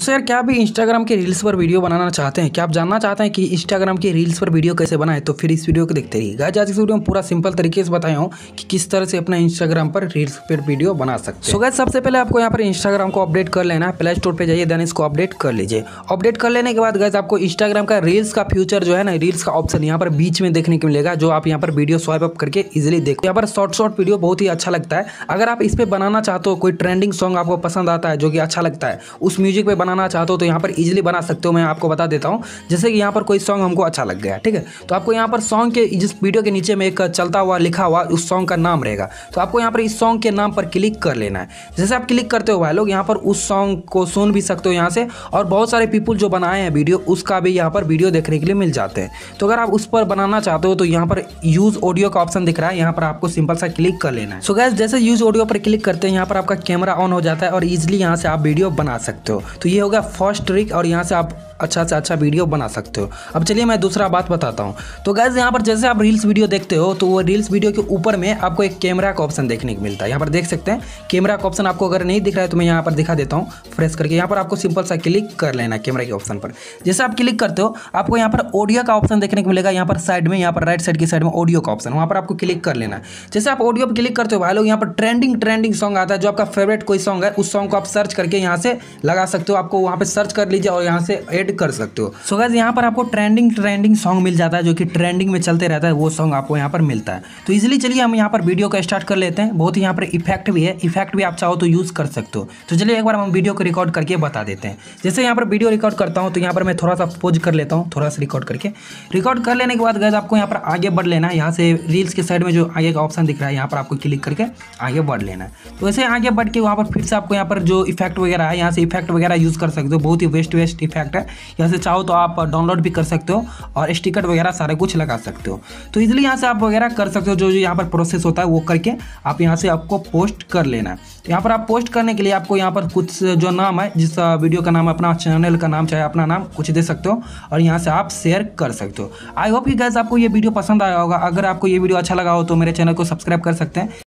दोस्तों यार, क्या आप भी इंस्टाग्राम के रील्स पर वीडियो बनाना चाहते हैं? क्या आप जानना चाहते हैं कि इंस्टाग्राम के रील्स पर वीडियो कैसे बनाएं? तो फिर इस वीडियो को देखते रहिए। गाइस, आज इस वीडियो में पूरा सिंपल तरीके से बताया हूँ कि किस तरह से अपना इंस्टाग्राम पर रील्स पर वीडियो बना सकते हैं। सो गाइस, सबसे पहले आपको यहाँ पर इंस्टाग्राम को अपडेट कर लेना है। प्ले स्टोर पर जाइए, देन इसको अपडेट कर लीजिए। अपडेट कर लेने के बाद गाइस, आपको इंस्टाग्राम का रील्स का फ्यूचर जो है ना, रील्स का ऑप्शन यहाँ पर बीच में देखने को मिलेगा, जो आप यहाँ पर वीडियो स्वाइप अप करके इजिली देखो। यहाँ पर शॉर्ट वीडियो बहुत ही अच्छा लगता है। अगर आप इस पर बनाना चाहते हो, कोई ट्रेंडिंग सॉन्ग आपको पसंद आता है जो कि अच्छा लगता है, उस म्यूजिक पे बनाना चाहते हो तो यहाँ पर इजीली बना सकते हो। मैं आपको बता देता हूँ, जैसे कि यहाँ पर कोई सॉन्ग हमको अच्छा लग गया, ठीक है, तो आपको यहाँ पर सॉन्ग के जिस वीडियो के नीचे में एक चलता हुआ लिखा हुआ उस सॉन्ग का नाम रहेगा, तो आपको यहाँ पर इस सॉन्ग के नाम पर क्लिक कर लेना है। जैसे आप क्लिक करते हो भाई लोग, यहाँ पर उस सॉन्ग को सुन भी सकते हो यहाँ से, और बहुत सारे पीपल जो बनाए हैं वीडियो, उसका भी यहाँ पर वीडियो देखने के लिए मिल जाते हैं। तो अगर आप उस पर बनाना चाहते हो तो यहाँ पर यूज ऑडियो का ऑप्शन दिख रहा है, यहाँ पर आपको सिंपल सा क्लिक कर लेना है। सो गाइस, जैसे यूज ऑडियो पर क्लिक करते हैं, यहाँ पर आपका कैमरा ऑन हो जाता है और इजिली यहाँ से आप वीडियो बना सकते हो। तो ये होगा फर्स्ट ट्रिक, और यहाँ से आप अच्छा से अच्छा वीडियो बना सकते हो। अब चलिए मैं दूसरा बात बताता हूँ। तो गाइस, यहाँ पर जैसे आप रील्स वीडियो देखते हो, तो वो रील्स वीडियो के ऊपर में आपको एक कैमरा का ऑप्शन देखने को मिलता है। यहाँ पर देख सकते हैं कैमरा का ऑप्शन। आपको अगर नहीं दिख रहा है तो मैं यहाँ पर दिखा देता हूँ फ्रेश करके। यहाँ पर आपको सिंपल सा क्लिक कर लेना है कैमरा के ऑप्शन पर। जैसे आप क्लिक करते हो, आपको यहाँ पर ऑडियो का ऑप्शन देखने को मिलेगा। यहाँ पर साइड में, यहाँ पर राइट साइड की साइड में ऑडियो का ऑप्शन, वहाँ पर आपको क्लिक कर लेना है। जैसे आप ऑडियो पर क्लिक करते हो भाई लोग, यहाँ पर ट्रेंडिंग सॉन्ग आता है, जो आपका फेवरेट कोई सॉन्ग है, उस सॉन्ग को आप सर्च करके यहाँ से लगा सकते हो। आपको वहाँ पर सर्च कर लीजिए और यहाँ से ऐड कर सकते हो। सो गाइस, यहाँ पर आपको ट्रेंडिंग सॉन्ग मिल जाता है, जो कि ट्रेंडिंग में चलते रहता है, वो सॉन्ग आपको यहाँ पर मिलता है। तो इजीली चलिए हम यहाँ पर वीडियो का स्टार्ट कर लेते हैं। बहुत ही यहाँ पर इफेक्ट भी है, इफेक्ट भी आप चाहो तो यूज़ कर सकते हो। तो चलिए एक बार हम वीडियो को रिकॉर्ड करके बता देते हैं। जैसे यहाँ पर वीडियो रिकॉर्ड करता हूँ, तो यहाँ पर मैं थोड़ा सा पोज कर लेता हूँ, थोड़ा सा रिकॉर्ड करके। रिकॉर्ड कर लेने के बाद गाइस, आपको यहाँ पर आगे बढ़ लेना है। यहाँ से रील्स के साइड में जो आगे का ऑप्शन दिख रहा है, यहाँ पर आपको क्लिक करके आगे बढ़ लेना है। तो वैसे आगे बढ़ के वहाँ पर फिर से आपको यहाँ पर जो इफेक्ट वगैरह है, यहाँ से इफेक्ट वगैरह यूज़ कर सकते हो। बहुत ही बेस्ट इफेक्ट है। यहाँ से चाहो तो आप डाउनलोड भी कर सकते हो और स्टिकर वगैरह सारे कुछ लगा सकते हो। तो इजीली यहाँ से आप वगैरह कर सकते हो। जो यहाँ पर प्रोसेस होता है वो करके आप यहाँ से आपको पोस्ट कर लेना है। यहाँ पर आप पोस्ट करने के लिए आपको यहाँ पर कुछ जो नाम है, जिस वीडियो का नाम, अपना चैनल का नाम, चाहे अपना नाम कुछ दे सकते हो, और यहाँ से आप शेयर कर सकते हो। आई होप कि गाइस आपको ये वीडियो पसंद आया होगा। अगर आपको ये वीडियो अच्छा लगा हो तो मेरे चैनल को सब्सक्राइब कर सकते हैं।